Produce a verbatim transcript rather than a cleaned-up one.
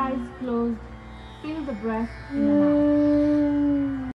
eyes closed, feel the breath in and out.